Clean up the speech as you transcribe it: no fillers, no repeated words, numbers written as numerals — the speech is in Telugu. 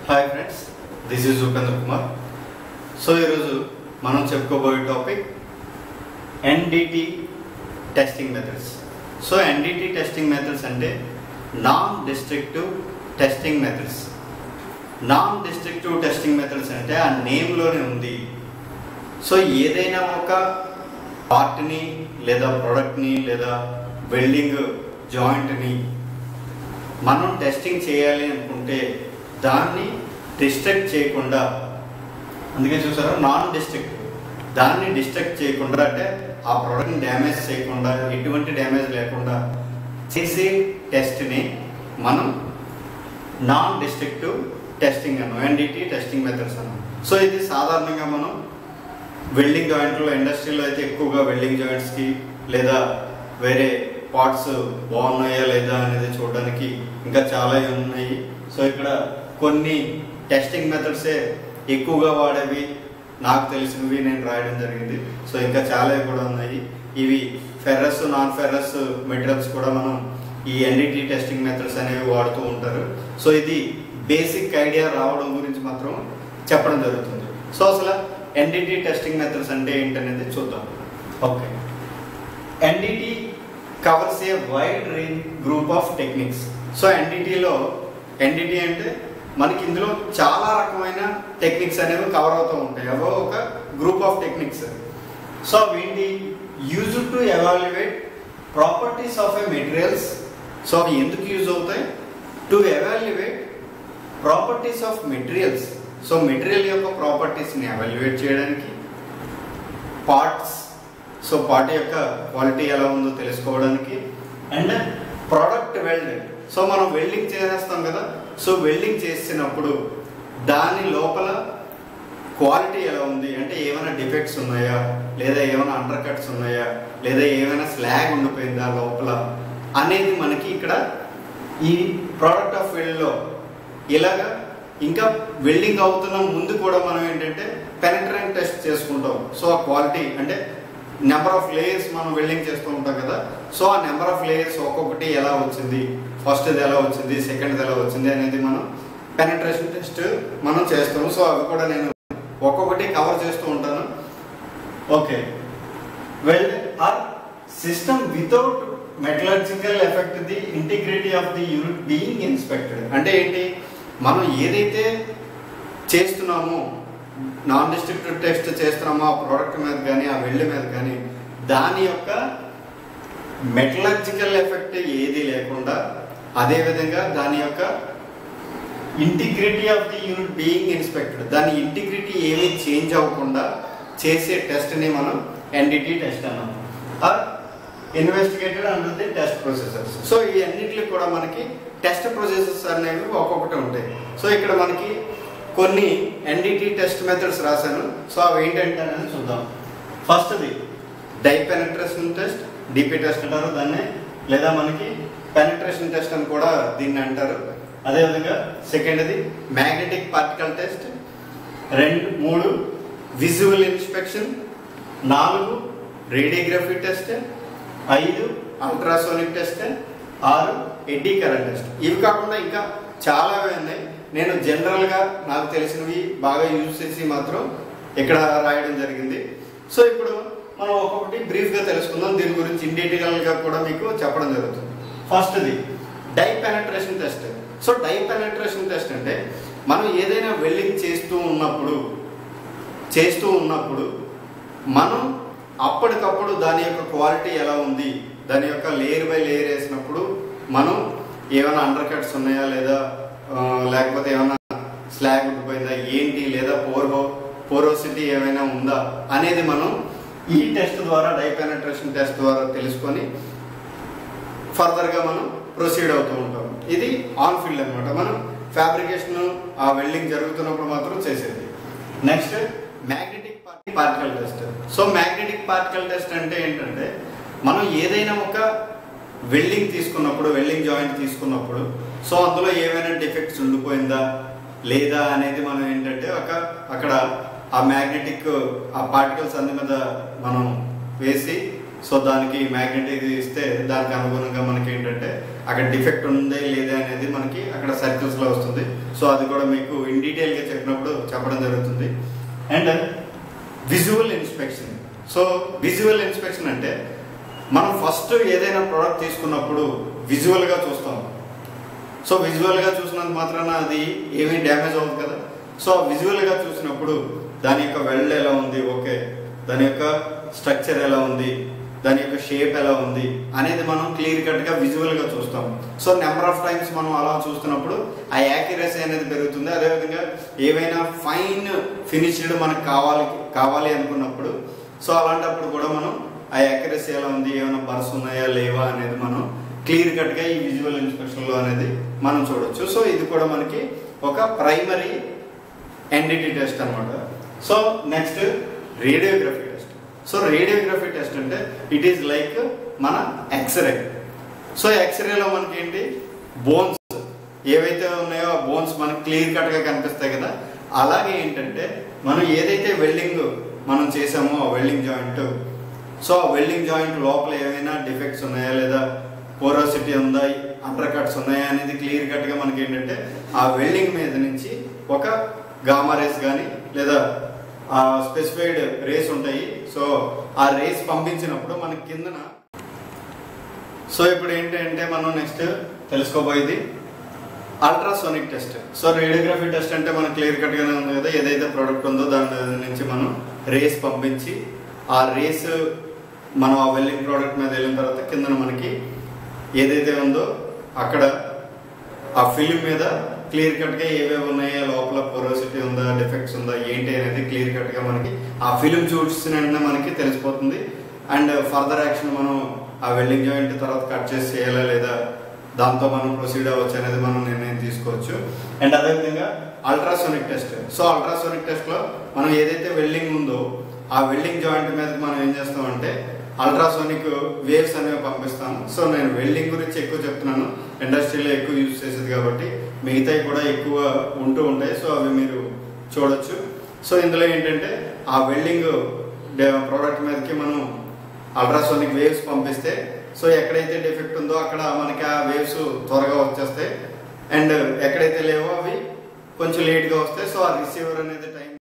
Hi friends, this is Upendra Kumar. So ఈరోజు మనం చెప్పుకోబోయే topic NDT testing methods. So NDT testing methods అంటే non destructive testing methods. Non destructive testing methods అంటే ఆ నేమ్లోనే ఉంది. సో ఏదైనా ఒక పార్ట్ని లేదా ప్రోడక్ట్ని లేదా వెల్డింగ్ జాయింట్ని మనం టెస్టింగ్ చేయాలి అనుకుంటే దాన్ని డిస్ట్రక్ట్ చేయకుండా, అందుకే చూసారా నాన్ డిస్ట్రక్టివ్, దాన్ని డిస్ట్రక్ట్ చేయకుండా అంటే ఆ ప్రోడక్ట్ని డ్యామేజ్ చేయకుండా, ఎటువంటి డ్యామేజ్ లేకుండా చేసే టెస్ట్ని మనం నాన్ డిస్ట్రక్టివ్ టెస్టింగ్ అన్నాం, NDT టెస్టింగ్ మెథడ్స్ అన్నాం. సో ఇది సాధారణంగా మనం వెల్డింగ్ జాయింట్లో, ఇండస్ట్రీలో అయితే ఎక్కువగా వెల్డింగ్ జాయింట్స్కి లేదా వేరే పార్ట్స్ బాగున్నాయా లేదా అనేది చూడడానికి ఇంకా చాలా ఉన్నాయి. సో ఇక్కడ కొన్ని టెస్టింగ్ మెథడ్సే ఎక్కువగా వాడేవి నాకు తెలిసినవి నేను రాయడం జరిగింది. సో ఇంకా చాలా కూడా ఉన్నాయి. ఇవి ఫెర్రస్, నాన్ ఫెర్రస్ మెటీరియల్స్ కూడా మనం ఈ NDT టెస్టింగ్ మెథడ్స్ అనేవి వాడుతూ ఉంటారు. సో ఇది బేసిక్ ఐడియా రావడం గురించి మాత్రం చెప్పడం జరుగుతుంది. సో అసలు NDT టెస్టింగ్ మెథడ్స్ అంటే ఏంటనేది చూద్దాం. Okay, NDT covers a wide range group of techniques. So NDT అంటే మనకి ఇందులో చాలా రకమైన టెక్నిక్స్ అనేవి కవర్ అవుతూ ఉంటాయి. అవో ఒక గ్రూప్ ఆఫ్ టెక్నిక్స్. సో అవి use to evaluate properties of a materials. So అవి ఎందుకు యూజ్ అవుతాయి? To evaluate properties of materials. So material యొక్క ప్రాపర్టీస్ని ఎవాల్యుయేట్ చేయడానికి, పార్ట్స్, సో పార్ట్ యొక్క క్వాలిటీ ఎలా ఉందో తెలుసుకోవడానికి, అండ్ ప్రోడక్ట్ వెల్డ్. సో మనం వెల్డింగ్ చేసేస్తాం కదా, సో వెల్డింగ్ చేసినప్పుడు దాని లోపల క్వాలిటీ ఎలా ఉంది అంటే ఏమైనా డిఫెక్ట్స్ ఉన్నాయా, లేదా ఏమైనా అండర్ కట్స్ ఉన్నాయా, లేదా ఏమైనా స్లాగ్ ఉండిపోయిందా లోపల అనేది మనకి ఇక్కడ ఈ ప్రోడక్ట్ ఆఫ్ వెల్డ్లో ఇలాగా. ఇంకా వెల్డింగ్ అవుతున్న ముందు కూడా మనం ఏంటంటే పెనిట్రెంట్ టెస్ట్ చేసుకుంటాం. సో ఆ క్వాలిటీ అంటే నెంబర్ ఆఫ్ లేయర్స్ మనం వెల్డింగ్ చేస్తూ ఉంటాం కదా. సో ఆ నెంబర్ ఆఫ్ లేయర్స్ ఒక్కొక్కటి ఎలా వచ్చింది, ఫస్ట్ది ఎలా వచ్చింది, సెకండ్ది ఎలా వచ్చింది అనేది మనం పెనిట్రేషన్ టెస్ట్ మనం చేస్తాము. సో అవి కూడా నేను ఒక్కొక్కటి కవర్ చేస్తూ ఉంటాను. Okay, weld or system without metallurgical effect the integrity of the unit being inspected. అంటే ఏంటి, మనం ఏదైతే చేస్తున్నామో నాన్ డిస్ట్రక్టివ్ టెస్ట్ చేస్తున్నామో ఆ ప్రోడక్ట్ మీద కానీ ఆ వెల్డ్ మీద కానీ దాని యొక్క మెటలర్జికల్ ఎఫెక్ట్ ఏది లేకుండా, అదేవిధంగా దాని యొక్క integrity of the unit being inspected, దాని ఇంటిగ్రిటీ ఏమీ చేంజ్ అవ్వకుండా చేసే టెస్ట్ని మనం NDT టెస్ట్ అన్నాం. Are investigated under the test processors. So ఈ అన్నింటికి కూడా మనకి టెస్ట్ ప్రొసెసర్స్ అనేవి ఒక్కొక్కటి ఉంటాయి. సో ఇక్కడ మనకి కొన్ని NDT టెస్ట్ మెథడ్స్ రాశాను. సో అవి ఏంటంటే అనేది చూద్దాం. ఫస్ట్ది dye penetration test, DP test అంటారు దాన్ని, లేదా మనకి పెనిట్రేషన్ టెస్ట్ అని కూడా దీన్ని అంటారు. అదేవిధంగా సెకండ్ది magnetic particle test, 3 visual inspection, 4 radiography test, 5 ultrasonic test, 6 eddy current test. ఇవి కాకుండా ఇంకా చాలా ఉన్నాయి. నేను జనరల్గా నాకు తెలిసినవి బాగా యూజ్ చేసి మాత్రం ఇక్కడ రాయడం జరిగింది. సో ఇప్పుడు మనం ఒక్కొక్కటి బ్రీఫ్గా తెలుసుకుందాం. దీని గురించి ఇన్ డీటెయిల్గా కూడా మీకు చెప్పడం జరుగుతుంది. ఫస్ట్ది dye penetration test. So dye penetration test అంటే మనం ఏదైనా వెల్డింగ్ చేస్తూ ఉన్నప్పుడు మనం అప్పటికప్పుడు దాని యొక్క క్వాలిటీ ఎలా ఉంది, దాని యొక్క లేయర్ బై లేయర్ వేసినప్పుడు మనం ఏమైనా అండర్ కట్స్ ఉన్నాయా, లేదా లేకపోతే ఏమైనా స్లాగ్ ఉండిపోయిందా ఏంటి, లేదా పోరోసిటీ ఏమైనా ఉందా అనేది మనం ఈ టెస్ట్ ద్వారా, డై పెనిట్రేషన్ టెస్ట్ ద్వారా తెలుసుకొని ఫర్దర్గా మనం ప్రొసీడ్ అవుతూ ఉంటాం. ఇది ఆన్ ఫీల్డ్ అనమాట. మనం ఫ్యాబ్రికేషన్ ఆ వెల్డింగ్ జరుగుతున్నప్పుడు మాత్రం చేసేది. Next magnetic particle test. So magnetic particle test అంటే ఏంటంటే మనం ఏదైనా ఒక వెల్డింగ్ జాయింట్ తీసుకున్నప్పుడు సో అందులో ఏమైనా డిఫెక్ట్స్ ఉండిపోయిందా లేదా అనేది మనం ఏంటంటే అక్కడ ఆ మ్యాగ్నెటిక్ ఆ పార్టికల్స్ అన్ని మీద మనం వేసి సో దానికి మ్యాగ్నెటిక్ ఇస్తే దానికి అనుగుణంగా మనకి ఏంటంటే అక్కడ డిఫెక్ట్ ఉందే లేదా అనేది మనకి అక్కడ సర్కిల్స్లో వస్తుంది. సో అది కూడా మీకు ఇన్ డీటెయిల్గా చెప్పినప్పుడు చెప్పడం జరుగుతుంది. And visual inspection. So visual inspection అంటే మనం ఫస్ట్ ఏదైనా ప్రోడక్ట్ తీసుకున్నప్పుడు విజువల్గా చూస్తాం. సో విజువల్గా చూసినంత మాత్రాన అది ఏమీ డ్యామేజ్ అవ్వదు కదా. సో విజువల్గా చూసినప్పుడు దాని యొక్క వెల్డ్ ఎలా ఉంది, ఓకే, దాని యొక్క స్ట్రక్చర్ ఎలా ఉంది, దాని యొక్క షేప్ ఎలా ఉంది అనేది మనం క్లియర్ కట్గా విజువల్గా చూస్తాం. సో నెంబర్ ఆఫ్ టైమ్స్ మనం అలా చూస్తున్నప్పుడు ఆ యాక్యురసీ అనేది పెరుగుతుంది. అదేవిధంగా ఏవైనా ఫైన్ ఫినిష్డ్ మనకు కావాలి అనుకున్నప్పుడు సో అలాంటప్పుడు కూడా మనం ఆ యాక్యురసీ ఎలా ఉంది, ఏమైనా బర్స్ ఉన్నాయా లేవా అనేది మనం క్లియర్ కట్గా ఈ విజువల్ ఇన్స్పెక్షన్లో అనేది మనం చూడొచ్చు. సో ఇది కూడా మనకి ఒక ప్రైమరీ ఎన్డిటి టెస్ట్ అనమాట. So next radiography test. So radiography test అంటే ఇట్ ఈస్ లైక్ మన ఎక్స్రే. సో ఎక్స్రేలో మనకి ఏంటి, బోన్స్ ఏవైతే ఉన్నాయో ఆ బోన్స్ మనకి క్లియర్ కట్గా కనిపిస్తాయి కదా. అలాగే ఏంటంటే మనం ఏదైతే వెల్డింగ్ మనం చేసామో ఆ వెల్డింగ్ జాయింట్, సో ఆ వెల్డింగ్ జాయింట్ లోపల ఏమైనా డిఫెక్ట్స్ ఉన్నాయా లేదా పోరోసిటీ ఉందా, అండర్ కట్స్ ఉన్నాయా అనేది క్లియర్ కట్గా మనకి ఏంటంటే ఆ వెల్డింగ్ మీద నుంచి ఒక గామా రేస్ కానీ లేదా ఆ స్పెసిఫైడ్ రేస్ ఉంటాయి. సో ఆ రేస్ పంపించినప్పుడు మనకి కిందన సో ఇప్పుడు ఏంటంటే మనం నెక్స్ట్ తెలుసుకోబోయేది ultrasonic test. So radiography test అంటే మనకు క్లియర్ కట్గానే ఉంది కదా, ఏదైతే ప్రోడక్ట్ ఉందో దాని నుంచి మనం రేస్ పంపించి ఆ రేస్ మనం ఆ వెల్డింగ్ ప్రోడక్ట్ మీద వెళ్ళిన తర్వాత కిందన మనకి ఏదైతే ఉందో అక్కడ ఆ ఫిల్మ్ మీద క్లియర్ కట్గా ఏవేవి ఉన్నాయో, లోపల పోరోసిటీ ఉందా, డిఫెక్ట్స్ ఉందా, ఏంటి అనేది క్లియర్ కట్గా మనకి ఆ ఫిల్మ్ చూసిన వెంటనే మనకి తెలిసిపోతుంది. అండ్ ఫర్దర్ యాక్షన్ మనం ఆ వెల్డింగ్ జాయింట్ తర్వాత కట్ చేసి చేయాలా లేదా దాంతో మనం ప్రొసీడ్ అవ్వచ్చు అనేది మనం నిర్ణయం తీసుకోవచ్చు. అండ్ అదేవిధంగా అల్ట్రాసోనిక్ టెస్ట్. సో అల్ట్రాసోనిక్ టెస్ట్లో మనం ఏదైతే వెల్డింగ్ ఉందో ఆ వెల్డింగ్ జాయింట్ మీద మనం ఏం చేస్తామంటే అల్ట్రాసోనిక్ వేవ్స్ అనేవి పంపిస్తాం. సో నేను వెల్డింగ్ గురించి ఎక్కువ చెప్తున్నాను, ఇండస్ట్రీలో ఎక్కువ యూజ్ చేసేది కాబట్టి మిగతాయి కూడా ఎక్కువ ఉంటూ ఉంటాయి. సో అవి మీరు చూడొచ్చు. సో ఇందులో ఏంటంటే ఆ వెల్డింగ్ ప్రోడక్ట్ మీదకి మనం అల్ట్రాసోనిక్ వేవ్స్ పంపిస్తే సో ఎక్కడైతే డిఫెక్ట్ ఉందో అక్కడ మనకి ఆ వేవ్స్ త్వరగా వచ్చేస్తాయి. అండ్ ఎక్కడైతే లేవో అవి కొంచెం లేట్గా వస్తాయి. సో ఆ రిసీవర్ అనేది టైం